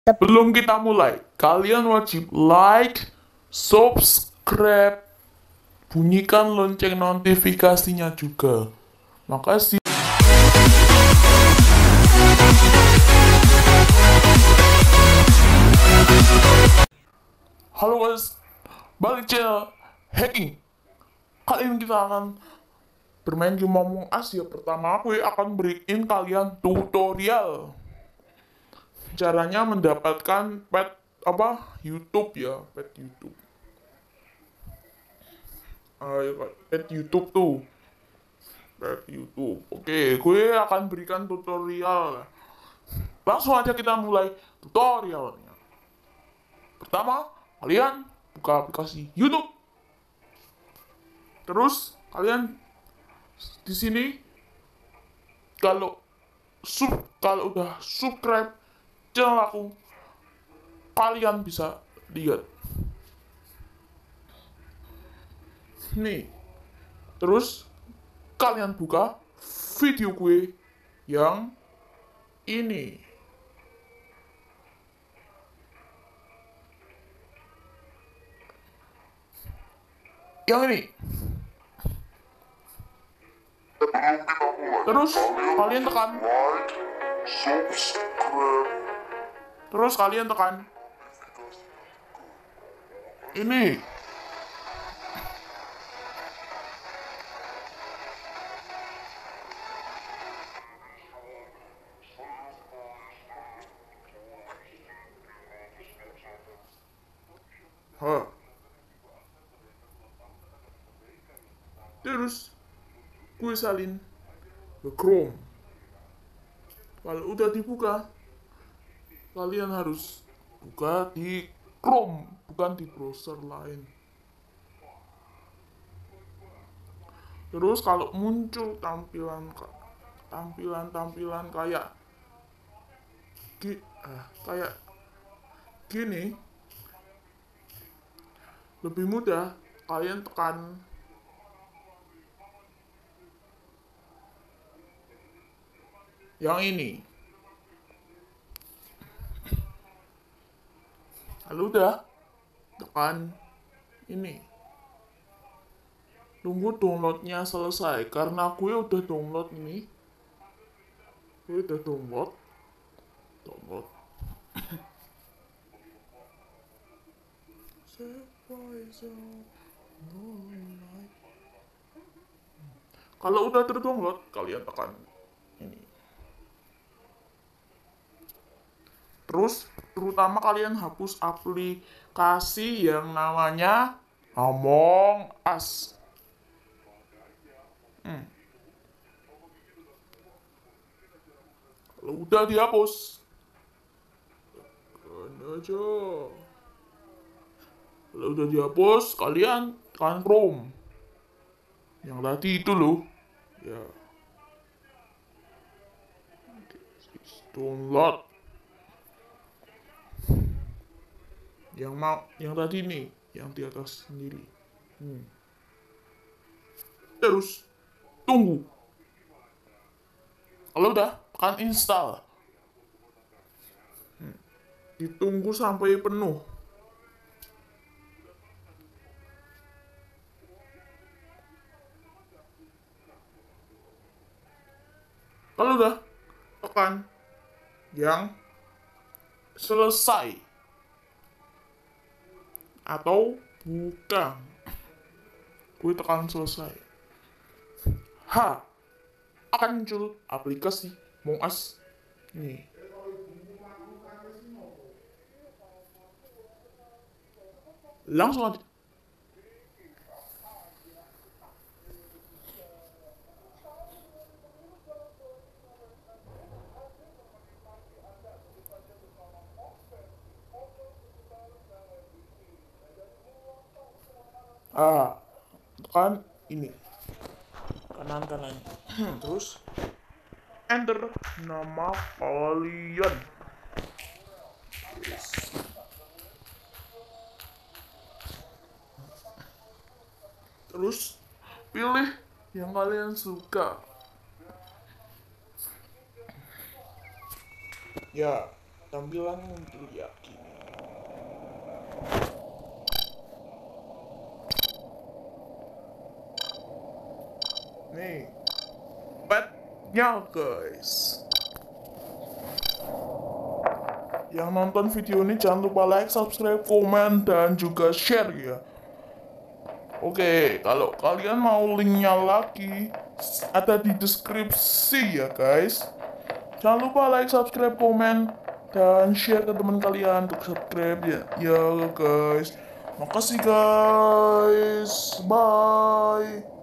Sebelum kita mulai, kalian wajib like, subscribe, bunyikan lonceng notifikasinya juga. Makasih. Halo guys, balik channel hacking. Kali ini kita akan bermain game Among Us ya. Pertama aku akan beriin kalian tutorial caranya mendapatkan pet YouTube ya, pet YouTube. Pet YouTube tuh, pet YouTube. Oke, gue akan berikan tutorial. Langsung aja kita mulai tutorialnya. Pertama, kalian buka aplikasi YouTube. Terus kalian di sini kalau udah subscribe channel aku, kalian bisa lihat nih. Terus kalian buka video gue yang ini. Yang ini. Terus kalian tekan like, subscribe. Terus kalian tekan ini. Terus gue salin ke Chrome. Kalau udah dibuka, kalian harus buka di Chrome, bukan di browser lain. Terus kalau muncul tampilan kayak gini, lebih mudah kalian tekan yang ini. Lalu udah tekan ini. Tunggu downloadnya selesai, karena gue udah download ini. Gue udah download. Kalau udah terdownload, kalian tekan ini. Terus terutama kalian hapus aplikasi yang namanya Among Us. Kalau udah dihapus, tekan aja. Kalau udah dihapus, kalian tekan Chrome. Yang tadi itu loh. Ya. Download. Yang tadi nih, yang di atas sendiri. Terus tunggu. Kalau udah, tekan install. Ditunggu sampai penuh. Kalau udah, tekan yang selesai atau bukan. Gue tekan selesai. Akan muncul aplikasi Among Us nih. Langsung aja. Tekan ini kanan. Terus enter nama kalian. Terus pilih yang kalian suka. Ya, tampilan teriyaki. Nih, petnya guys. Yang nonton video ini jangan lupa like, subscribe, komen, dan juga share ya. Oke, kalau kalian mau linknya lagi, ada di deskripsi ya guys. Jangan lupa like, subscribe, komen, dan share ke teman kalian untuk subscribe ya, ya guys. Makasih guys, bye.